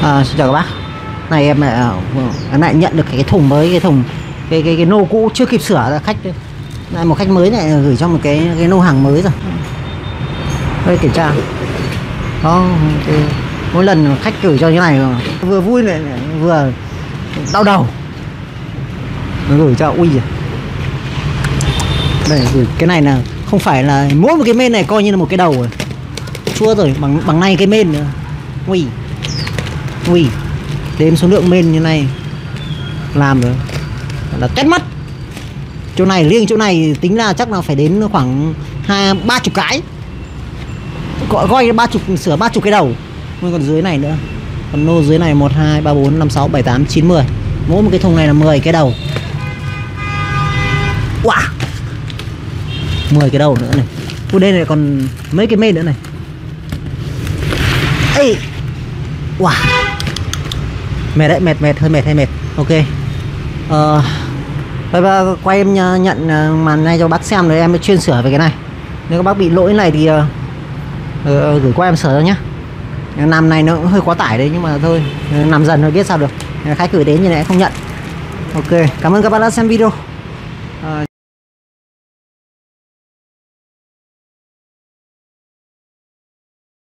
Xin chào các bác. Này em lại nhận được cái thùng mới, cái thùng cái nô cũ chưa kịp sửa là khách lại một khách mới này gửi cho một cái nô hàng mới rồi. Đây kiểm tra. Đó, mỗi lần khách gửi cho như này vừa vui lại vừa đau đầu. Nó gửi cho ui giời. Đây gửi cái này là không phải là mỗi một cái main này coi như là một cái đầu rồi. Chua rồi, bằng này cái main nữa. Ui, đếm số lượng main như này làm rồi là tét mắt. Chỗ này riêng chỗ này tính là chắc là phải đến khoảng 20-30 cái, coi 30 sửa 30 cái đầu. Còn dưới này nữa, còn nô dưới này 1 2 3 4 5 6 7 8 9 10, mỗi một cái thùng này là 10 cái đầu. Wow, 10 cái đầu nữa này. Ui, đây này còn mấy cái main nữa này. Ê, wow, mệt đấy, hơi mệt. Ok, quay em nhận màn này cho bác xem rồi em mới chuyên sửa về cái này. Nếu các bác bị lỗi này thì gửi qua em sửa cho nhá. Làm này nó cũng hơi quá tải đấy, nhưng mà thôi, làm dần rồi biết sao được. Khách gửi đến như này không nhận. Ok, cảm ơn các bác đã xem video.